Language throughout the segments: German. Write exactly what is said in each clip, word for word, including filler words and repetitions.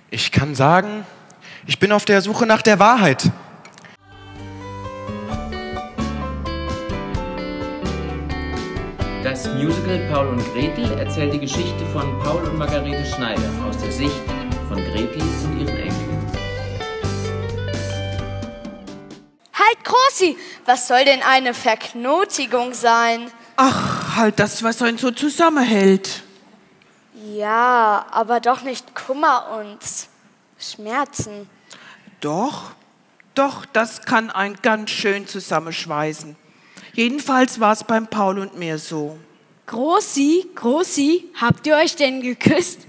Ich kann sagen, ich bin auf der Suche nach der Wahrheit. Das Musical Paul und Gretel erzählt die Geschichte von Paul und Margarete Schneider aus der Sicht von Gretel und ihren Enkeln. Halt, Grossi, was soll denn eine Verknotigung sein? Ach, halt das, was einen so zusammenhält. Ja, aber doch nicht Kummer und Schmerzen. Doch, doch, das kann einen ganz schön zusammenschweißen. Jedenfalls war es beim Paul und mir so. Grossi, Grossi, habt ihr euch denn geküsst?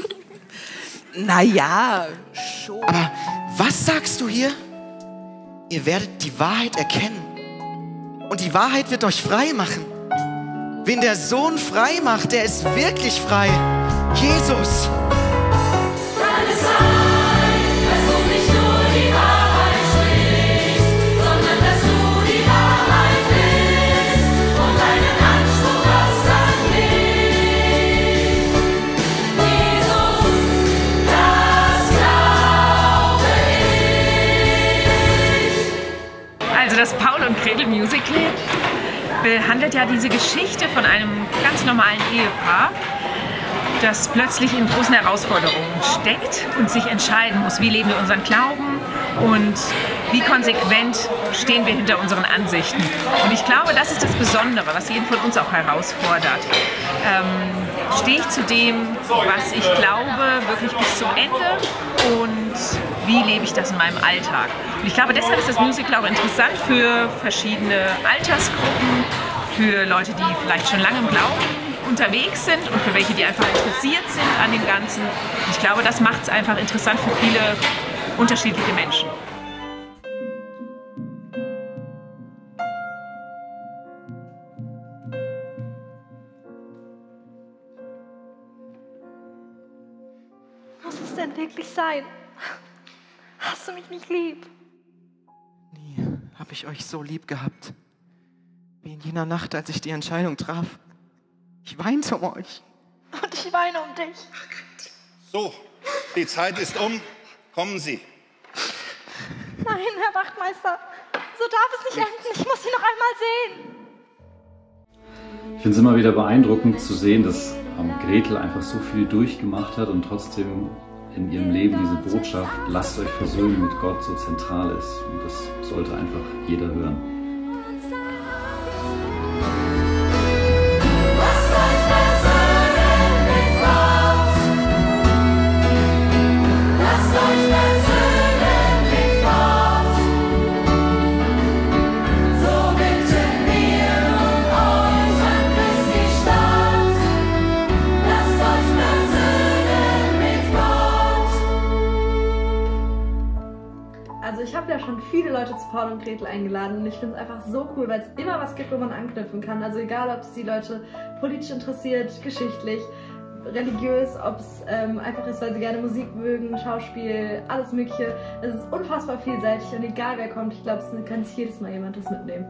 Naja, schon. Aber was sagst du hier? Ihr werdet die Wahrheit erkennen. Und die Wahrheit wird euch frei machen. Wen der Sohn frei macht, der ist wirklich frei. Jesus. Kann es sein, dass du nicht nur die Wahrheit sprichst, sondern dass du die Wahrheit bist und einen Anspruch hast an mich? Jesus, das glaube ich. Also das Paul und Gretel Musical behandelt ja diese Geschichte von einem ganz normalen Ehepaar, das plötzlich in großen Herausforderungen steckt und sich entscheiden muss, wie leben wir unseren Glauben und wie konsequent stehen wir hinter unseren Ansichten. Und ich glaube, das ist das Besondere, was jeden von uns auch herausfordert. Ähm, stehe ich zu dem, was ich glaube, wirklich bis zum Ende und wie lebe ich das in meinem Alltag? Und ich glaube, deshalb ist das Musical auch interessant für verschiedene Altersgruppen, für Leute, die vielleicht schon lange im Glauben unterwegs sind und für welche, die einfach interessiert sind an dem Ganzen. Und ich glaube, das macht es einfach interessant für viele unterschiedliche Menschen. Muss es denn wirklich sein? Hast du mich nicht lieb? Nie habe ich euch so lieb gehabt. Wie in jener Nacht, als ich die Entscheidung traf. Ich weinte um euch. Und ich weine um dich. So, die Zeit ist um. Kommen Sie. Nein, Herr Wachtmeister, so darf es nicht enden. Ich muss Sie noch einmal sehen. Ich finde es immer wieder beeindruckend zu sehen, dass ähm, Gretel einfach so viel durchgemacht hat und trotzdem in ihrem Leben diese Botschaft, lasst euch versöhnen mit Gott, so zentral ist. Und das sollte einfach jeder hören. Also ich habe ja schon viele Leute zu Paul und Gretel eingeladen und ich finde es einfach so cool, weil es immer was gibt, wo man anknüpfen kann. Also egal, ob es die Leute politisch interessiert, geschichtlich, religiös, ob es ähm, einfach ist, weil sie gerne Musik mögen, Schauspiel, alles mögliche. Es ist unfassbar vielseitig und egal wer kommt, ich glaube, es kann sich jedes Mal jemand das mitnehmen.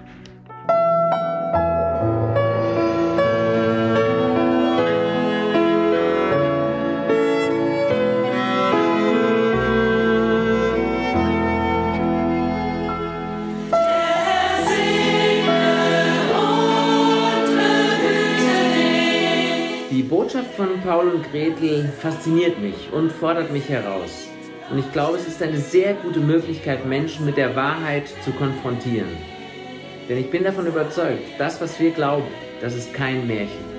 Die Botschaft von Paul und Gretel fasziniert mich und fordert mich heraus. Und ich glaube, es ist eine sehr gute Möglichkeit, Menschen mit der Wahrheit zu konfrontieren. Denn ich bin davon überzeugt, das, was wir glauben, das ist kein Märchen.